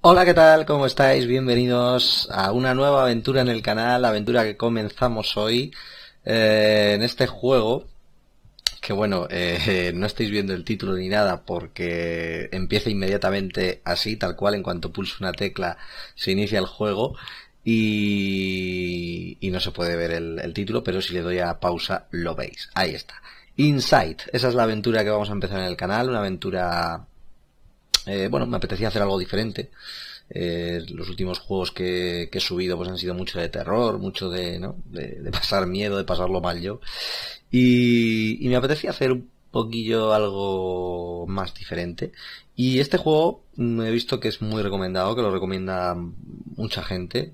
Hola, ¿qué tal? ¿Cómo estáis? Bienvenidos a una nueva aventura en el canal, la aventura que comenzamos hoy en este juego, que bueno, no estáis viendo el título ni nada porque empieza inmediatamente así, tal cual, en cuanto pulso una tecla se inicia el juego y no se puede ver el título, pero si le doy a pausa lo veis. Ahí está. Inside, esa es la aventura que vamos a empezar en el canal, una aventura... bueno, me apetecía hacer algo diferente. Los últimos juegos que he subido pues han sido mucho de terror, mucho de, ¿no? de pasar miedo, de pasarlo mal yo. Y me apetecía hacer un poquillo algo más diferente. Y este juego he visto que es muy recomendado, que lo recomienda mucha gente.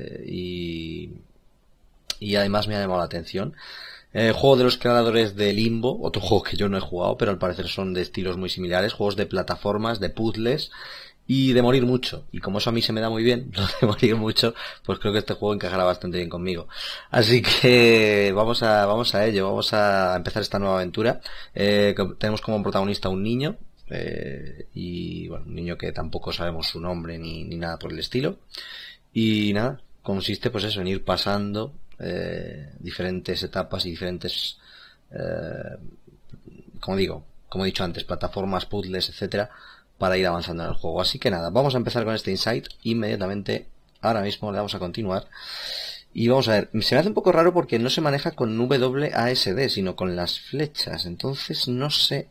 Y además me ha llamado la atención. Juego de los creadores de Limbo, otro juego que yo no he jugado, pero al parecer son de estilos muy similares, juegos de plataformas, de puzzles y de morir mucho. Y como eso a mí se me da muy bien, lo de morir mucho, pues creo que este juego encajará bastante bien conmigo. Así que vamos a ello, vamos a empezar esta nueva aventura. Tenemos como protagonista un niño, y bueno, un niño que tampoco sabemos su nombre ni nada por el estilo. Y nada, consiste pues eso, en ir pasando diferentes etapas y diferentes, eh, como digo, como he dicho antes, plataformas, puzzles, etcétera, para ir avanzando en el juego. Así que nada, vamos a empezar con este insight inmediatamente. Ahora mismo le vamos a continuar. Y vamos a ver, se me hace un poco raro porque no se maneja con WASD, sino con las flechas. Entonces no sé.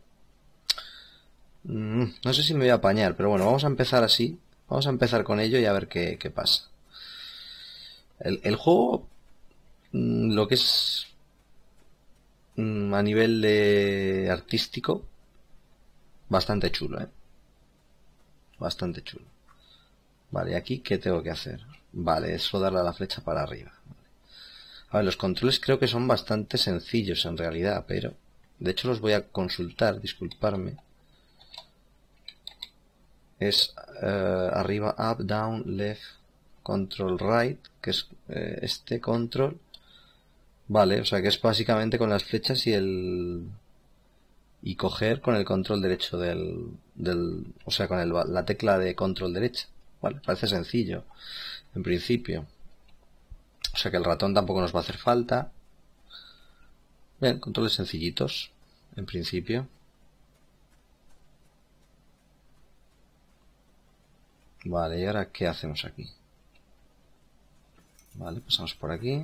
No sé si me voy a apañar, pero bueno, vamos a empezar así. Vamos a empezar con ello y a ver qué pasa. El juego, lo que es a nivel de artístico, bastante chulo, bastante chulo. Vale, aquí ¿qué tengo que hacer? Vale, es darle a la flecha para arriba. A ver, los controles creo que son bastante sencillos en realidad, pero de hecho los voy a consultar, disculparme. Es arriba, up, down, left, control right, que es este control. Vale, o sea que es básicamente con las flechas y coger con el control derecho o sea, con la tecla de control derecha. Vale, parece sencillo, en principio. O sea que el ratón tampoco nos va a hacer falta. Bien, controles sencillitos, en principio. Vale, ¿y ahora qué hacemos aquí? Vale, pasamos por aquí.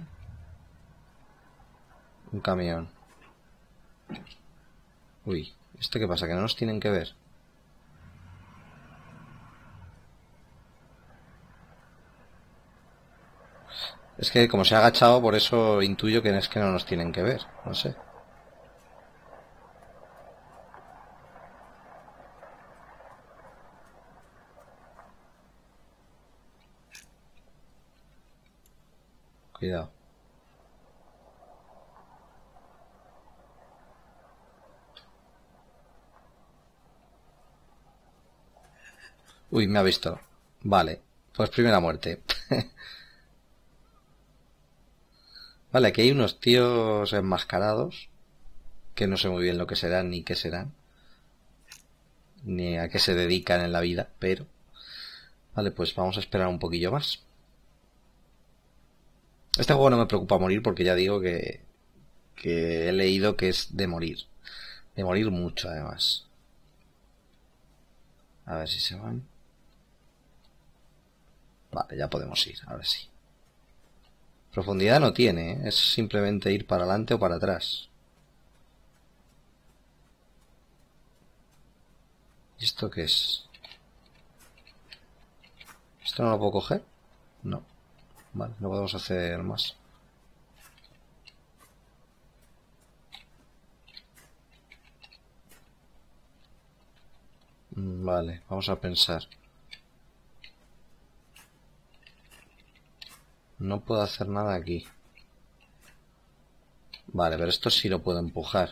Un camión. Uy, ¿esto qué pasa? ¿Que no nos tienen que ver? Es que como se ha agachado, por eso intuyo que es que no nos tienen que ver. No sé. Cuidado. Uy, me ha visto. Vale, pues primera muerte. Vale, aquí hay unos tíos enmascarados que no sé muy bien lo que serán ni qué serán, ni a qué se dedican en la vida, pero... Vale, pues vamos a esperar un poquillo más. Este juego no me preocupa morir porque ya digo que he leído que es de morir. De morir mucho, además. A ver si se van. Vale, ya podemos ir, ahora sí. Profundidad no tiene, ¿eh? Es simplemente ir para adelante o para atrás. ¿Y esto qué es? ¿Esto no lo puedo coger? No. Vale, no podemos hacer más. Vale, vamos a pensar. No puedo hacer nada aquí. Vale, pero esto sí lo puedo empujar.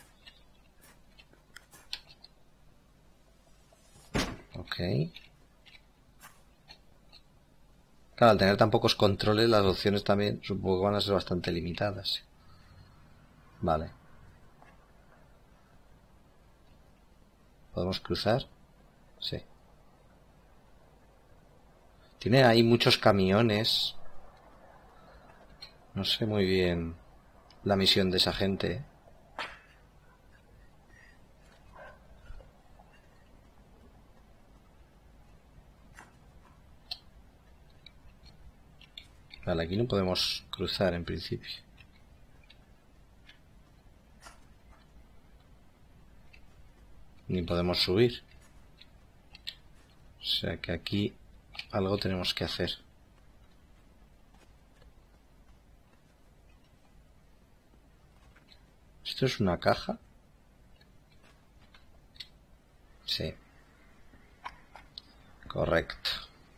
Ok. Claro, al tener tan pocos controles, las opciones también supongo que van a ser bastante limitadas. Vale. ¿Podemos cruzar? Sí. Tiene ahí muchos camiones. No sé muy bien la misión de esa gente. Vale, aquí no podemos cruzar en principio. Ni podemos subir. O sea que aquí algo tenemos que hacer. ¿Esto es una caja? Sí. Correcto.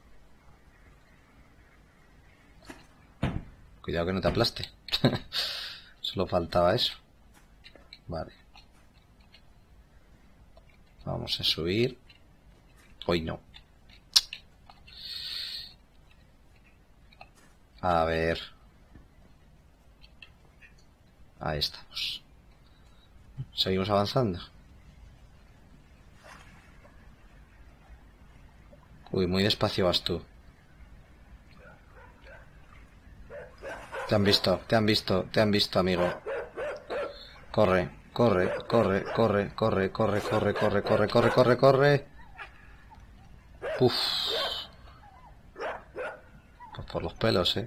Cuidado que no te aplaste. Solo faltaba eso. Vale. Vamos a subir. Hoy no. A ver. Ahí estamos. Seguimos avanzando. Uy, muy despacio vas tú. Te han visto, te han visto, te han visto, amigo. Corre, corre, corre, corre, corre, corre, corre, corre, corre, corre, corre, corre. Uf. Pues por los pelos,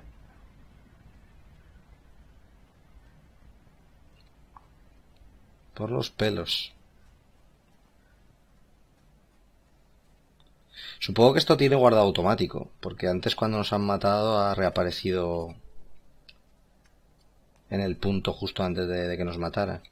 Por los pelos. Supongo que esto tiene guardado automático, porque antes cuando nos han matado ha reaparecido en el punto justo antes de que nos matara.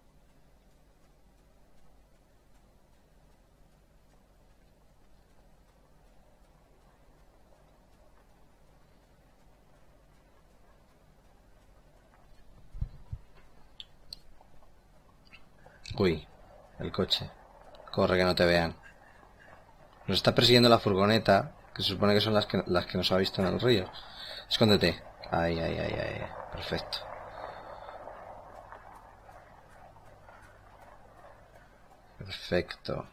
Uy, el coche. Corre que no te vean. Nos está persiguiendo la furgoneta, que se supone que son las que nos ha visto en el río. Escóndete. Ahí, ahí, ahí, ahí. Perfecto. Perfecto.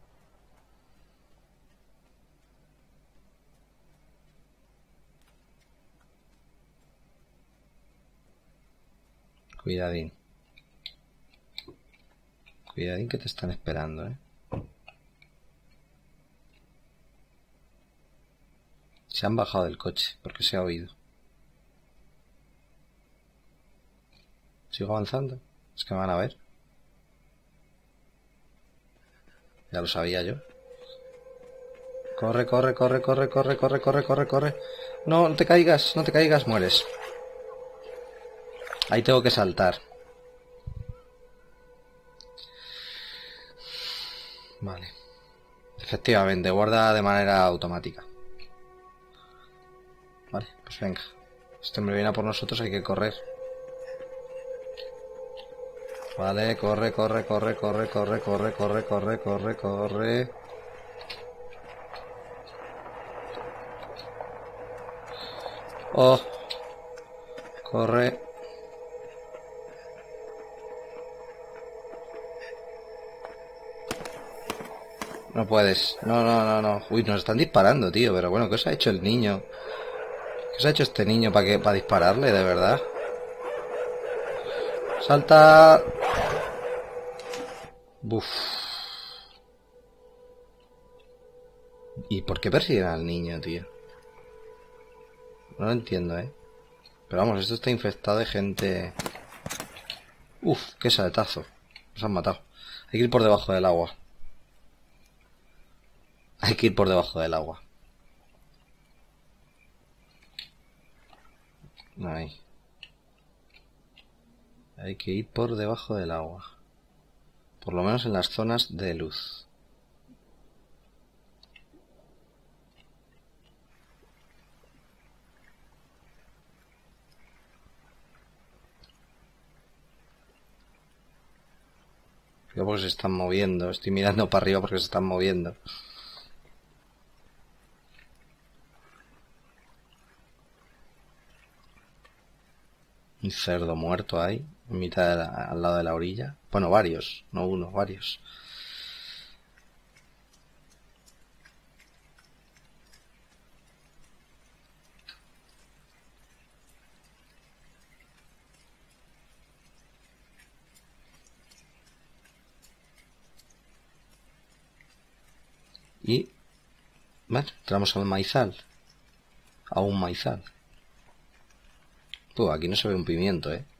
Cuidadín. Cuidadín que te están esperando, Se han bajado del coche porque se ha oído. Sigo avanzando. Es que me van a ver. Ya lo sabía yo. Corre, corre, corre, corre, corre, corre, corre, corre, corre. No, no te caigas, no te caigas, mueres. Ahí tengo que saltar. Vale. Efectivamente, guarda de manera automática. Vale, pues venga. Este hombre viene a por nosotros, hay que correr. Vale, corre, corre, corre, corre, corre, corre, corre, corre, corre, corre. Oh. Corre. No puedes. No, no, no, no. Uy, nos están disparando, tío. Pero bueno, ¿qué os ha hecho el niño? ¿Qué os ha hecho este niño para dispararle, de verdad? ¡Salta! Buf. ¿Y por qué persiguen al niño, tío? No lo entiendo, Pero vamos, esto está infectado de gente... Uf, qué saltazo. Nos han matado. Hay que ir por debajo del agua. Hay que ir por debajo del agua. Ahí. Hay que ir por debajo del agua. Por lo menos en las zonas de luz. Creo porque se están moviendo. Estoy mirando para arriba porque se están moviendo. Un cerdo muerto ahí, en mitad al lado de la orilla. Bueno, varios, no uno, varios. Y... Bueno, entramos al maizal. A un maizal. Pues aquí no se ve un pimiento, ¿eh?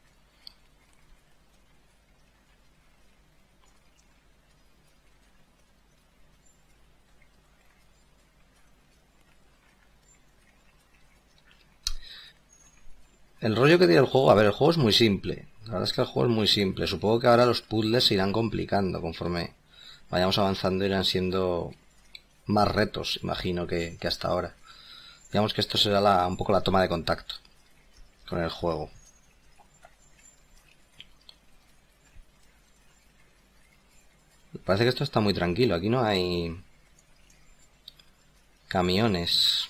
El rollo que tiene el juego... A ver, el juego es muy simple. La verdad es que el juego es muy simple. Supongo que ahora los puzzles se irán complicando conforme vayamos avanzando, irán siendo más retos, imagino, que hasta ahora. Digamos que esto será un poco la toma de contacto con el juego. Parece que esto está muy tranquilo. Aquí no hay camiones.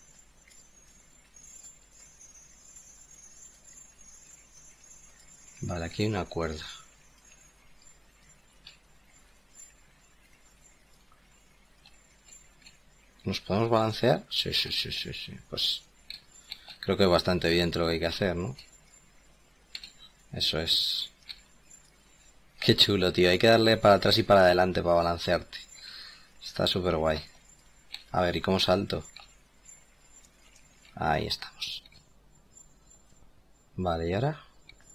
Vale, aquí hay una cuerda. ¿Nos podemos balancear? Sí. Pues creo que es bastante evidente lo que hay que hacer, ¿no? Eso es. Qué chulo, tío. Hay que darle para atrás y para adelante para balancearte. Está súper guay. A ver, ¿y cómo salto? Ahí estamos. Vale, ¿y ahora?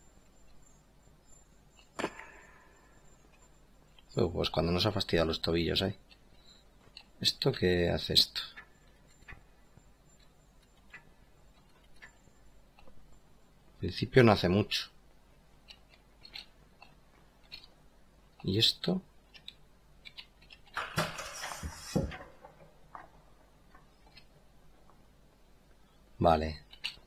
Pues cuando nos ha fastidiado los tobillos ahí. ¿Esto qué hace esto? En principio no hace mucho. ¿Y esto? Vale.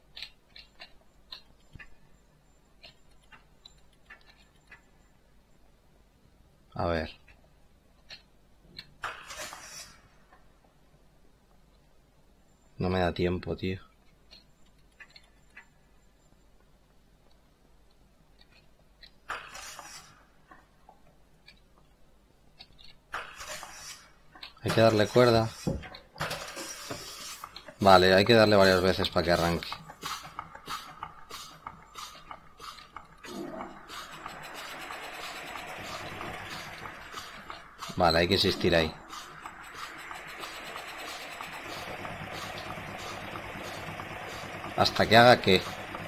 A ver. No me da tiempo, tío. Hay que darle cuerda. Vale, hay que darle varias veces para que arranque. Vale, hay que insistir ahí. Hasta que haga qué.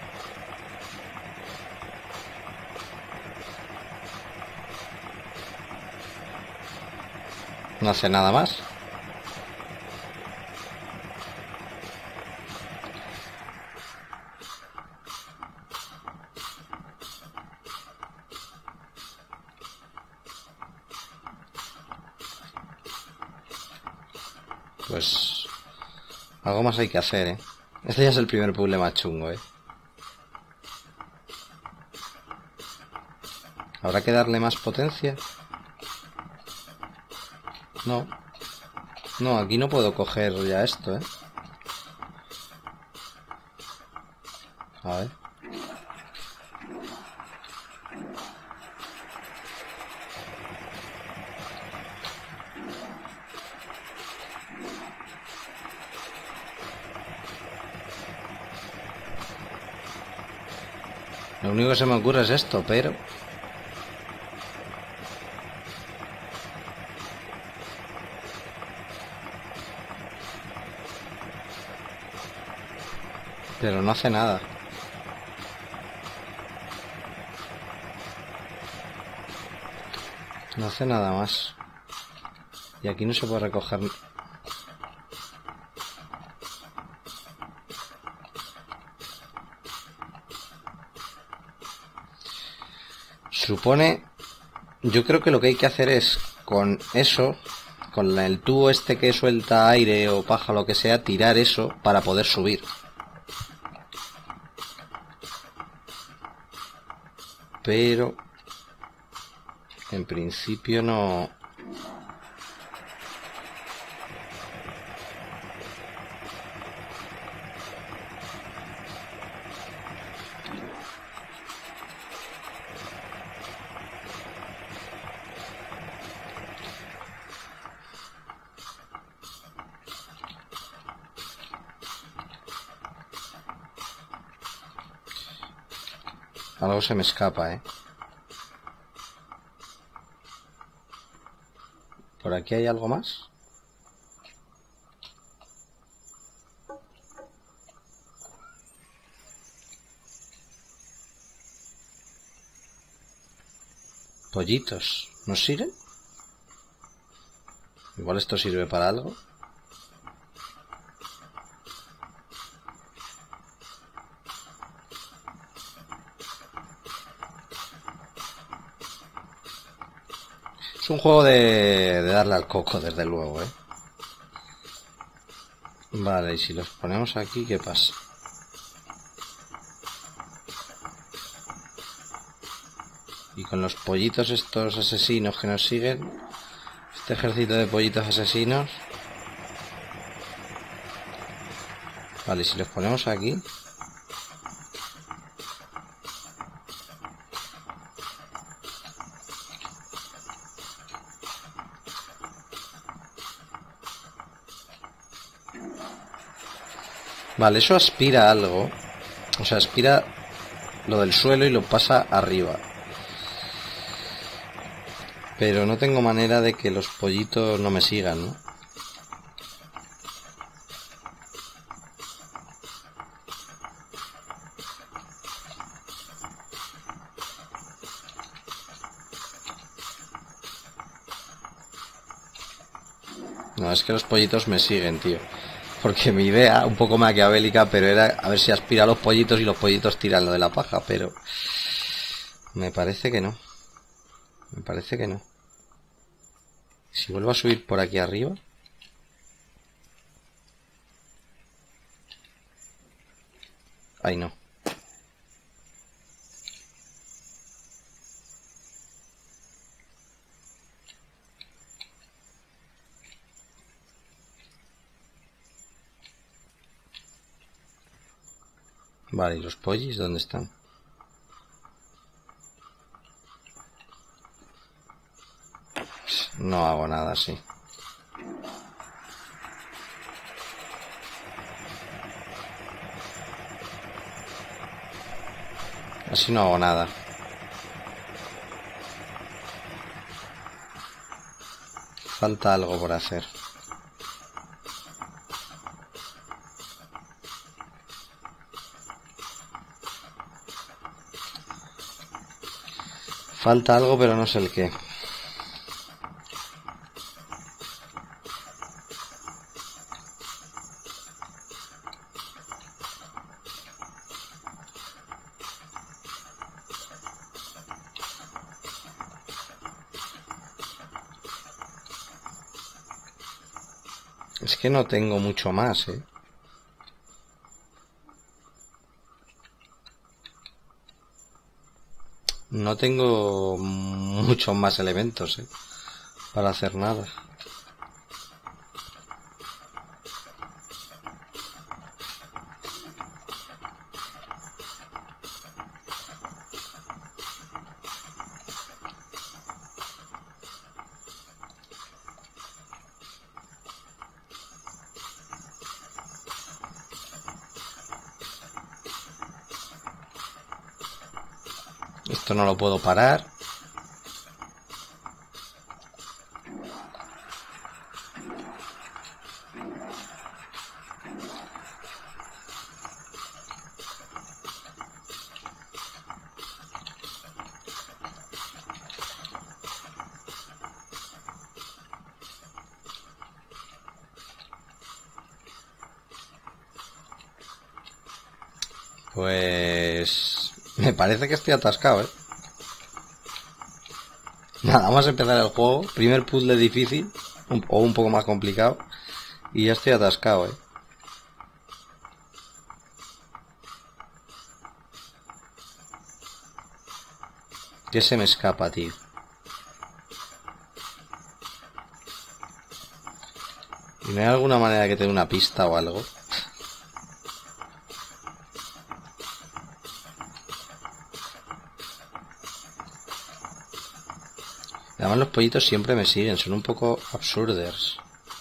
No hace nada más. Pues algo más hay que hacer, ¿eh? Este ya es el primer puzzle más chungo, ¿eh? ¿Habrá que darle más potencia? No. No, aquí no puedo coger ya esto, ¿eh? A ver. Lo único que se me ocurre es esto, pero... Pero no hace nada. No hace nada más. Y aquí no se puede recoger... Supone... Yo creo que lo que hay que hacer es, con eso, con el tubo este que suelta aire o paja o lo que sea, tirar eso para poder subir. Pero... en principio no... Algo se me escapa, ¿eh? ¿Por aquí hay algo más? Pollitos. ¿Nos siguen? Igual esto sirve para algo. Es un juego de darle al coco, desde luego, ¿eh? Vale, y si los ponemos aquí, ¿qué pasa? Y con los pollitos estos asesinos que nos siguen, este ejército de pollitos asesinos. Vale, y si los ponemos aquí. Vale, eso aspira algo. O sea, aspira lo del suelo y lo pasa arriba. Pero no tengo manera de que los pollitos no me sigan, ¿no? No, es que los pollitos me siguen, tío. Porque mi idea, un poco maquiavélica, pero era a ver si aspira a los pollitos y los pollitos tiran lo de la paja, pero... me parece que no. Me parece que no. Si vuelvo a subir por aquí arriba... Ay, no. Vale, ¿y los pollis dónde están? No hago nada así. Así no hago nada. Falta algo por hacer. Falta algo, pero no sé el qué. Es que no tengo mucho más, ¿eh? No tengo muchos más elementos, ¿eh? Para hacer nada. Esto no lo puedo parar. Pues... me parece que estoy atascado, ¿eh? Nada, vamos a empezar el juego. Primer puzzle difícil. O un poco más complicado. Y ya estoy atascado, ¿eh? ¿Qué se me escapa, tío? ¿Y no hay alguna manera que te dé una pista o algo? Además los pollitos siempre me siguen, son un poco absurdos.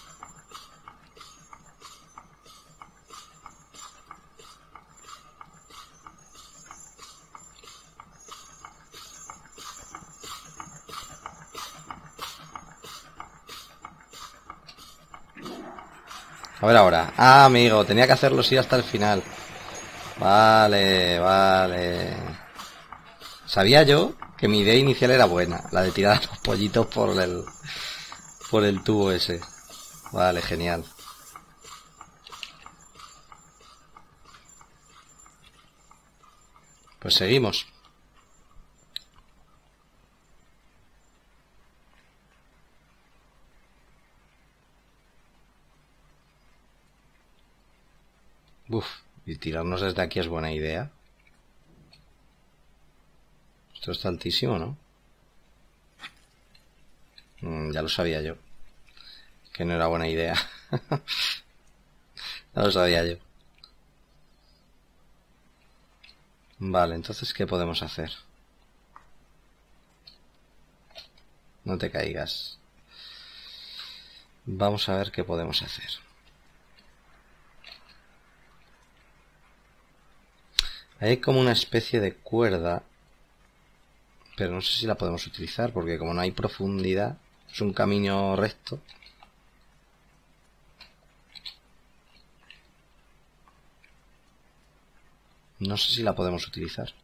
A ver ahora. Ah, amigo, tenía que hacerlo así hasta el final. Vale, vale. Sabía yo Que mi idea inicial era buena, la de tirar a los pollitos por el tubo ese. Vale, genial. Pues seguimos. Uf, y tirarnos desde aquí es buena idea. Esto está altísimo, ¿no? Ya lo sabía yo. Que no era buena idea. Ya lo sabía yo. Vale, entonces, ¿qué podemos hacer? No te caigas. Vamos a ver qué podemos hacer. Hay como una especie de cuerda, pero no sé si la podemos utilizar, porque como no hay profundidad, es un camino recto. No sé si la podemos utilizar.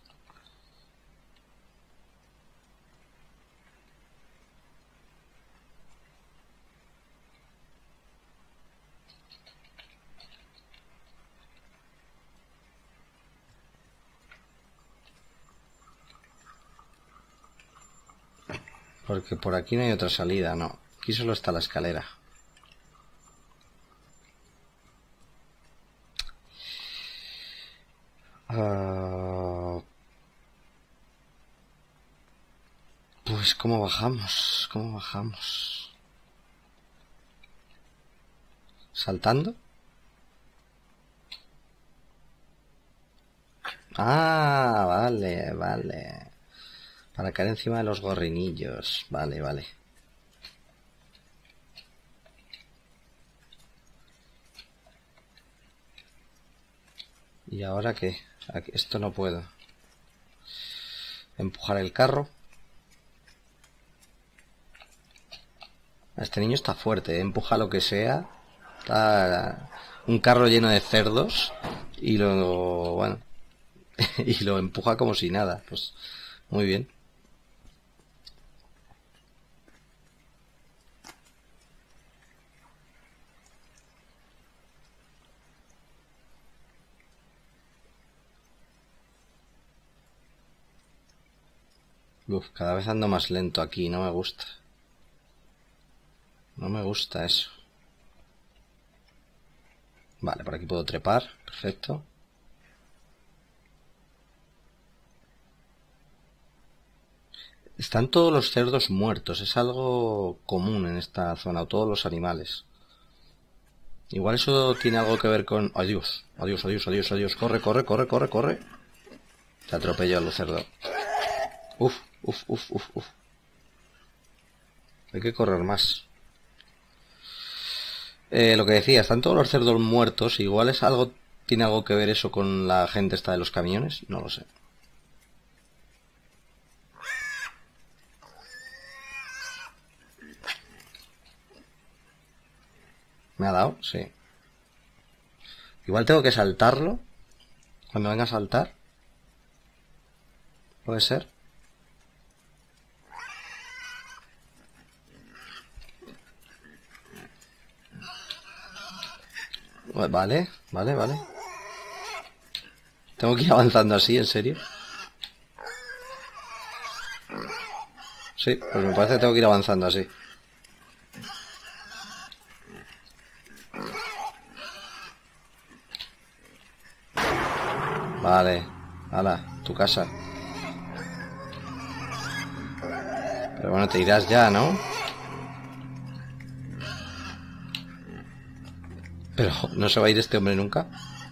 Porque por aquí no hay otra salida, no. Aquí solo está la escalera. Pues ¿cómo bajamos? ¿Cómo bajamos? ¿Saltando? Ah, vale, vale. Para caer encima de los gorrinillos. Vale, vale. ¿Y ahora qué? Esto no puedo. Empujar el carro. Este niño está fuerte, ¿eh? Empuja lo que sea. Está un carro lleno de cerdos y lo, bueno, y lo empuja como si nada. Pues muy bien. Uf, cada vez ando más lento aquí, no me gusta. No me gusta eso. Vale, por aquí puedo trepar, perfecto. Están todos los cerdos muertos, es algo común en esta zona, o todos los animales. Igual eso tiene algo que ver con... Adiós, adiós, adiós, adiós, adiós. Corre, corre, corre, corre, corre. Te atropello a los cerdos. Uf, uf, uf, uf, uf. Hay que correr más. Lo que decía, están todos los cerdos muertos. Igual es algo... ¿Tiene algo que ver eso con la gente esta de los camiones? No lo sé. ¿Me ha dado? Sí. Igual tengo que saltarlo. Cuando venga a saltar. ¿Puede ser? Vale, vale, vale. Tengo que ir avanzando así, ¿en serio? Sí, pues me parece que tengo que ir avanzando así. Vale, hala, tu casa. Pero bueno, te irás ya, ¿no? Pero no se va a ir este hombre nunca.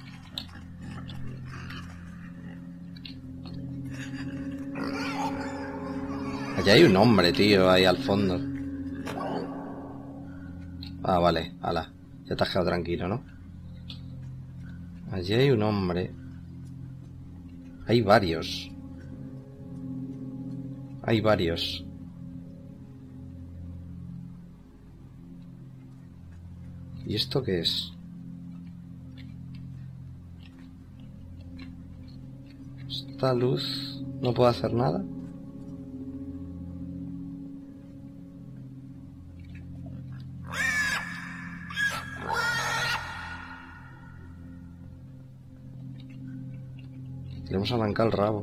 Allá hay un hombre, tío, ahí al fondo. Ah, vale, hala. Ya te has quedado tranquilo, ¿no? Allí hay un hombre. Hay varios. Hay varios. ¿Y esto qué es? Esta luz no puedo hacer nada. Queremos arrancar el rabo.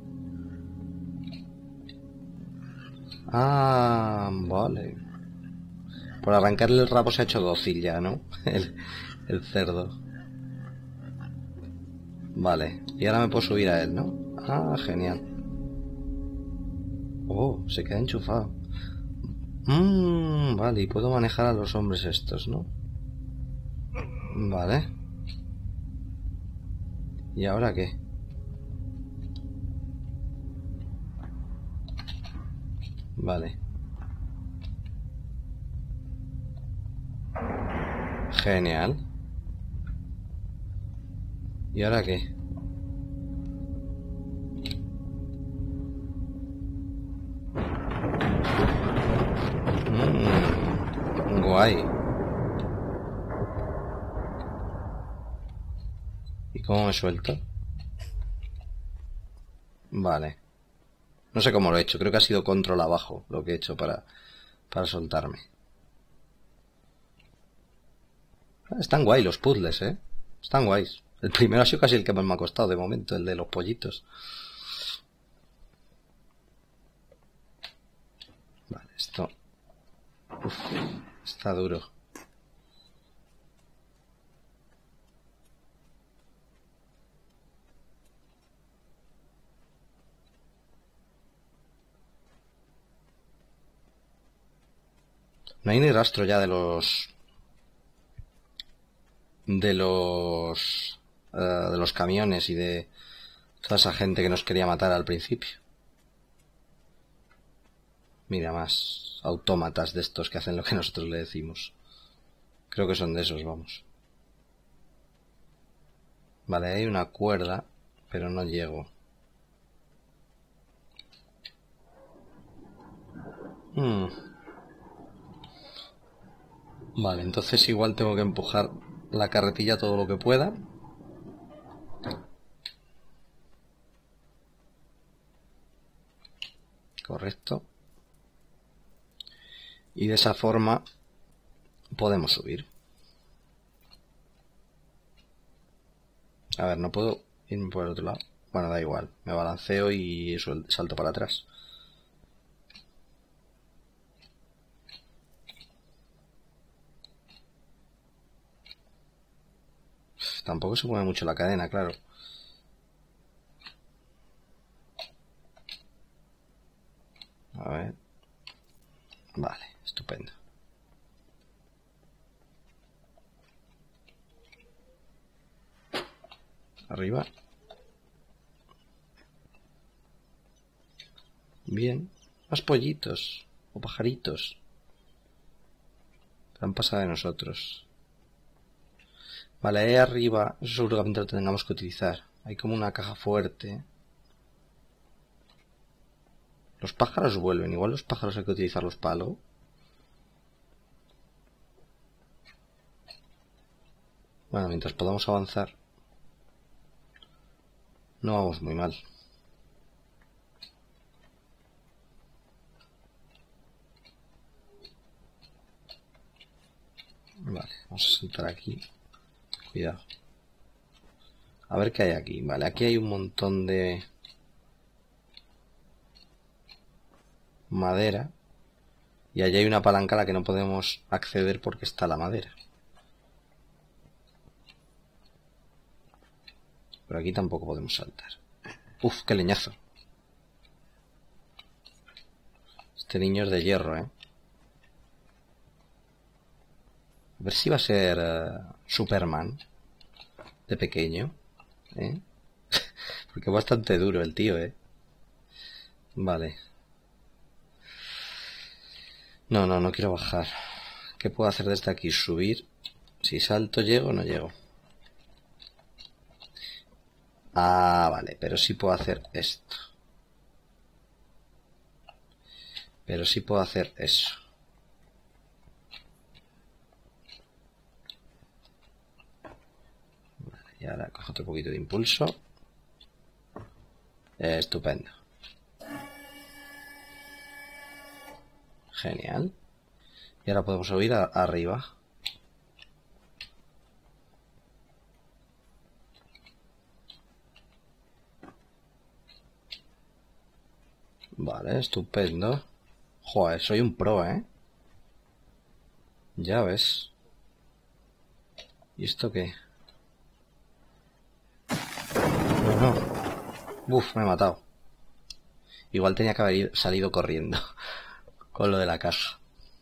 Ah, vale. Por arrancarle el rabo se ha hecho dócil ya, ¿no? El cerdo. Vale. Y ahora me puedo subir a él, ¿no? Ah, genial. Oh, se queda enchufado. Vale, y puedo manejar a los hombres estos, ¿no? Vale. ¿Y ahora qué? Vale. Genial. ¿Y ahora qué? Guay. ¿Y cómo me suelto? Vale. No sé cómo lo he hecho. Creo que ha sido control abajo lo que he hecho para soltarme. Están guay los puzzles, ¿eh? Están guays. El primero ha sido casi el que más me ha costado de momento, el de los pollitos. Vale, esto... Uf, está duro. No hay ni rastro ya de los... de los camiones y de toda esa gente que nos quería matar al principio. Mira, más autómatas de estos que hacen lo que nosotros le decimos. Creo que son de esos, vamos. Vale, hay una cuerda, pero no llego. Vale, entonces igual tengo que empujar la carretilla todo lo que pueda. Correcto. Y de esa forma podemos subir. A ver, no puedo irme por el otro lado. Bueno, da igual. Me balanceo y salto para atrás. Tampoco se mueve mucho la cadena, claro. A ver. Vale, estupendo. Arriba. Bien. Más pollitos. O pajaritos. Han pasado de nosotros. Vale, ahí arriba. Eso seguramente lo tengamos que utilizar. Hay como una caja fuerte. Los pájaros vuelven. Igual los pájaros hay que utilizarlos para algo. Bueno, mientras podamos avanzar. No vamos muy mal. Vale, vamos a saltar aquí. Cuidado. A ver qué hay aquí. Vale, aquí hay un montón de madera. Y allí hay una palanca a la que no podemos acceder porque está la madera. Pero aquí tampoco podemos saltar. Uf, qué leñazo. Este niño es de hierro, ¿eh? A ver si va a ser Superman de pequeño, ¿eh? Porque es bastante duro el tío, ¿eh? Vale. No quiero bajar. ¿Qué puedo hacer desde aquí? Subir. Si salto, ¿llego o no llego? Ah, vale, pero sí puedo hacer esto. Pero sí puedo hacer eso. Vale, y ahora cojo otro poquito de impulso. Estupendo. Genial. Y ahora podemos subir arriba. Vale, estupendo. Joder, soy un pro, ¿eh? Ya ves. ¿Y esto qué? No. Uf, me he matado. Igual tenía que haber salido corriendo con lo de la caja.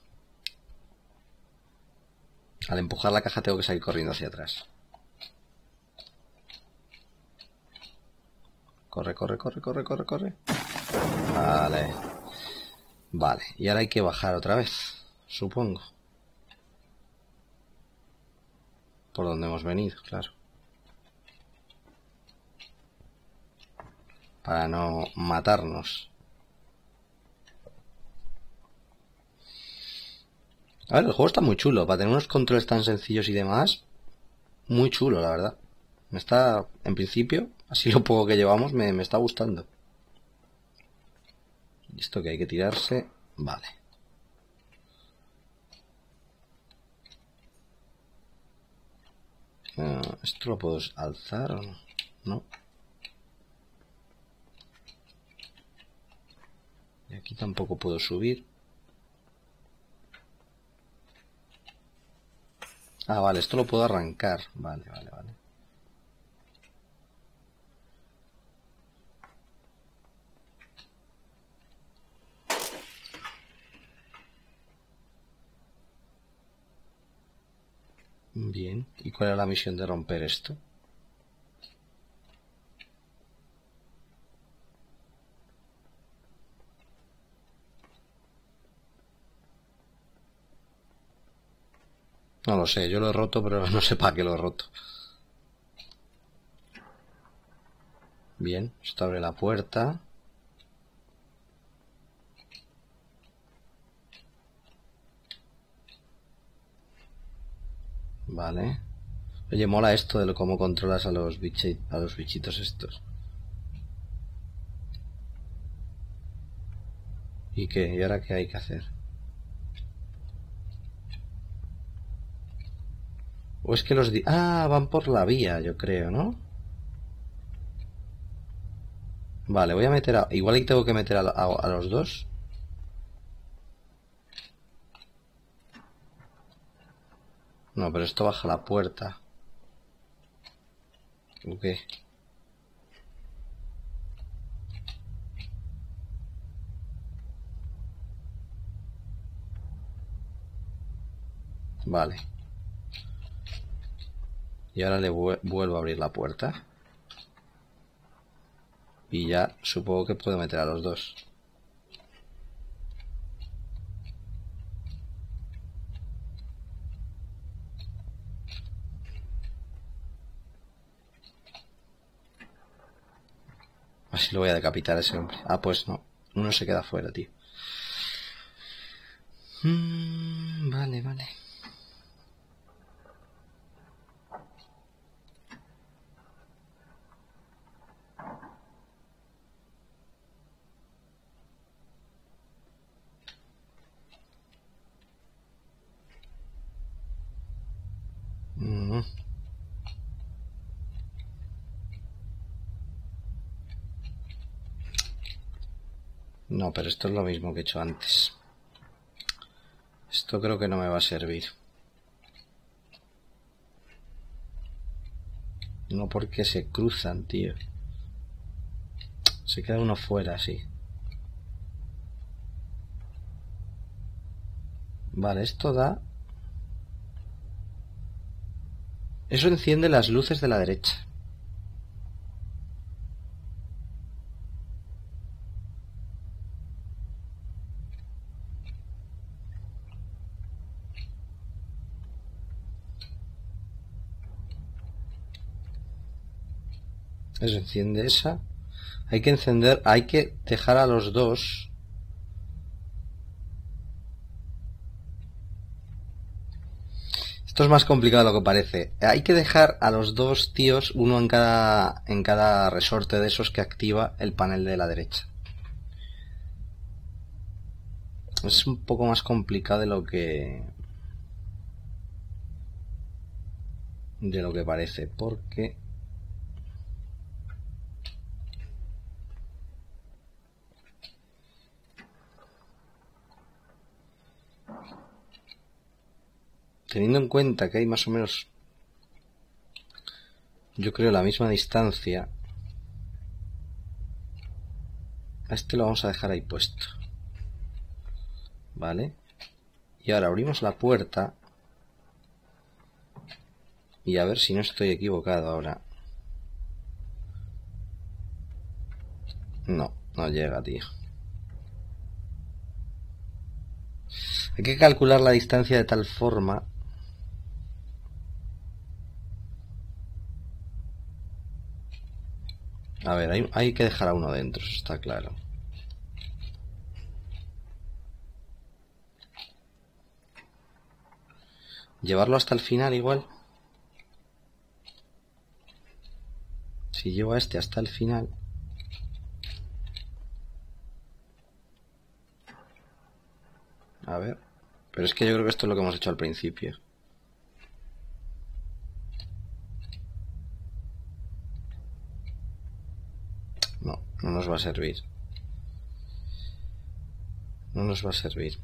Al empujar la caja tengo que salir corriendo hacia atrás. Corre, corre, corre, corre, corre, corre. Vale. Vale, y ahora hay que bajar otra vez, supongo. Por donde hemos venido, claro. Para no matarnos. A ver, el juego está muy chulo. Para tener unos controles tan sencillos y demás, muy chulo, la verdad. Me está, en principio, así lo poco que llevamos, me está gustando. ¿Y esto que hay que tirarse? Vale. ¿Esto lo puedo alzar o no? No. Y aquí tampoco puedo subir. Ah, vale, esto lo puedo arrancar. Vale, vale, vale. Bien. ¿Y cuál es la misión de romper esto? No lo sé, yo lo he roto, pero no sé para qué lo he roto. Bien, esto abre la puerta. Vale. Oye, mola esto de cómo controlas a los bichitos estos. ¿Y qué? ¿Y ahora qué hay que hacer? O es que los... Ah, van por la vía, yo creo, ¿no? Vale, voy a meter a... Igual ahí tengo que meter a los dos. No, pero esto baja la puerta. ¿O qué? Vale. Y ahora le vuelvo a abrir la puerta. Y ya supongo que puedo meter a los dos. Así lo voy a decapitar a ese hombre. Ah, pues no. Uno se queda fuera, tío. Vale, vale. No, pero esto es lo mismo que he hecho antes. Esto creo que no me va a servir. No porque se cruzan, tío. Se queda uno fuera, sí. Vale, esto da... Eso enciende las luces de la derecha. Eso enciende esa. Hay que encender... Hay que dejar a los dos... Esto es más complicado de lo que parece. Hay que dejar a los dos tíos, uno en cada resorte de esos que activa el panel de la derecha. Es un poco más complicado de lo que parece, porque teniendo en cuenta que hay más o menos, yo creo, la misma distancia, a este lo vamos a dejar ahí puesto. Vale. Y ahora abrimos la puerta. Y a ver si no estoy equivocado ahora. No, no llega, tío. Hay que calcular la distancia de tal forma. A ver, hay que dejar a uno dentro, eso está claro. Llevarlo hasta el final igual. Si llevo a este hasta el final. A ver. Pero es que yo creo que esto es lo que hemos hecho al principio. No, no nos va a servir. No nos va a servir.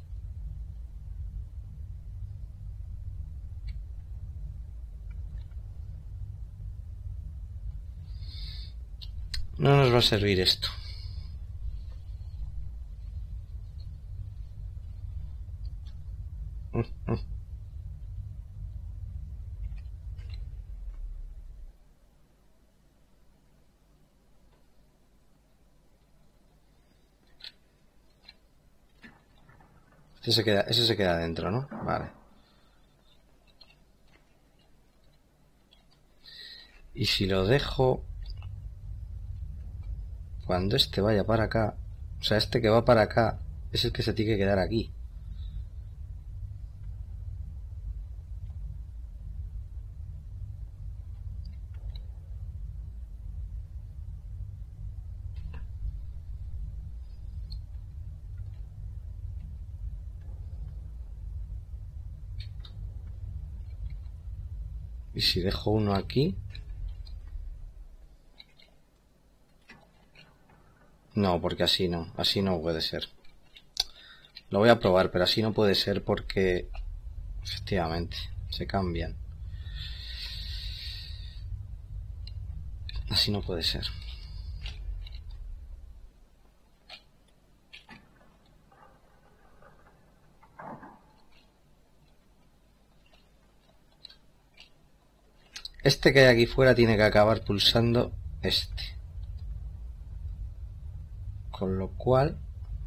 No nos va a servir esto. Ese se queda dentro, ¿no? Vale. Y si lo dejo, cuando este vaya para acá, o sea, este que va para acá es el que se tiene que quedar aquí. Y si dejo uno aquí... No, porque así no puede ser. Lo voy a probar, pero así no puede ser porque... Efectivamente, se cambian. Así no puede ser. Este que hay aquí fuera tiene que acabar pulsando este. Con lo cual...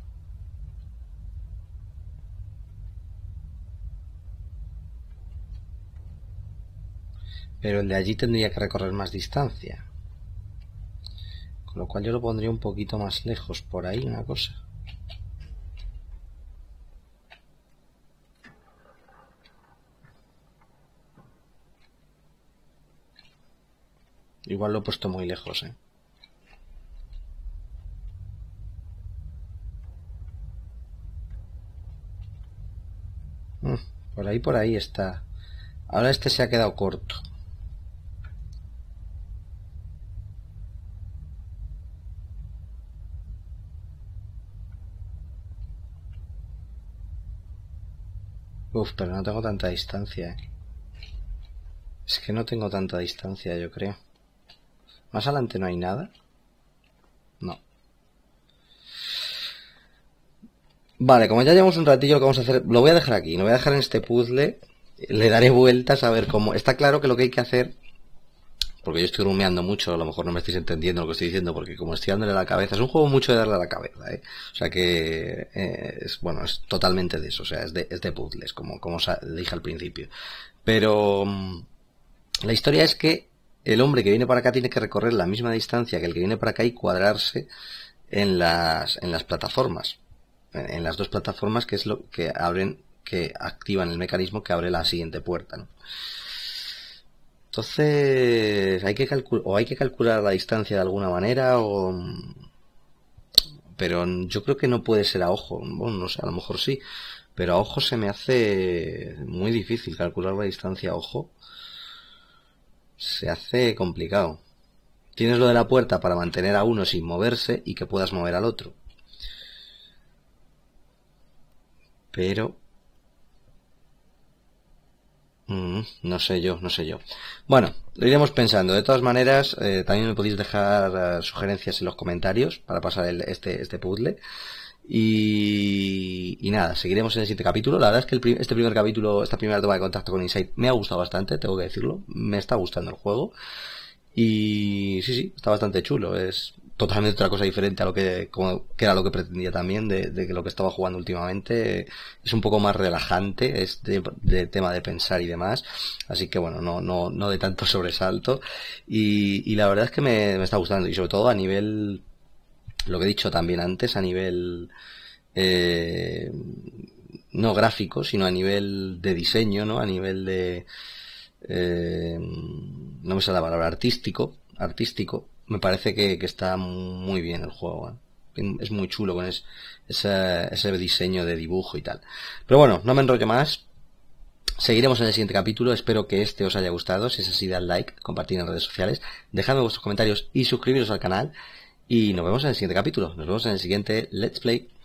Pero el de allí tendría que recorrer más distancia. Con lo cual yo lo pondría un poquito más lejos. Por ahí una cosa. Igual lo he puesto muy lejos, ¿eh? Por ahí está. Ahora este se ha quedado corto. Uf, pero no tengo tanta distancia, ¿eh? Es que no tengo tanta distancia, yo creo. ¿Más adelante no hay nada? No. Vale, como ya llevamos un ratillo, lo que vamos a hacer... Lo voy a dejar aquí, lo voy a dejar en este puzzle. Le daré vueltas a ver cómo... Está claro que lo que hay que hacer... Porque yo estoy rumiando mucho, a lo mejor no me estáis entendiendo lo que estoy diciendo, porque como estoy dándole a la cabeza, es un juego mucho de darle a la cabeza, ¿eh? O sea que bueno, es totalmente de eso, o sea, es de puzzles, como os dije al principio. Pero la historia es que el hombre que viene para acá tiene que recorrer la misma distancia que el que viene para acá y cuadrarse en las plataformas, en las dos plataformas, que es lo que abren, que activan el mecanismo que abre la siguiente puerta, ¿no? Entonces hay que calcular la distancia de alguna manera, pero yo creo que no puede ser a ojo. Bueno, no sé, a lo mejor sí, pero a ojo se me hace muy difícil calcular la distancia a ojo. Se hace complicado. Tienes lo de la puerta para mantener a uno sin moverse y que puedas mover al otro, pero No sé yo, no sé yo. Bueno, lo iremos pensando. De todas maneras, también me podéis dejar sugerencias en los comentarios para pasar este puzzle. Y nada, seguiremos en el siguiente capítulo. La verdad es que este primer capítulo, esta primera toma de contacto con Inside me ha gustado bastante, tengo que decirlo. Me está gustando el juego. Y sí, está bastante chulo. Es totalmente otra cosa diferente a lo que era lo que pretendía también de que lo que estaba jugando últimamente. Es un poco más relajante, es de tema de pensar y demás. Así que bueno, no de tanto sobresalto. Y la verdad es que me está gustando. Y sobre todo a nivel, lo que he dicho también antes, a nivel no gráfico, sino a nivel de diseño, ¿no? A nivel de no me sale la palabra, artístico, me parece que está muy bien el juego, es muy chulo con ese diseño de dibujo y tal. Pero bueno, no me enrollo más, seguiremos en el siguiente capítulo. Espero que este os haya gustado. Si es así, dad like, compartid en redes sociales, dejadme vuestros comentarios y suscribiros al canal, y nos vemos en el siguiente capítulo. Nos vemos en el siguiente Let's Play.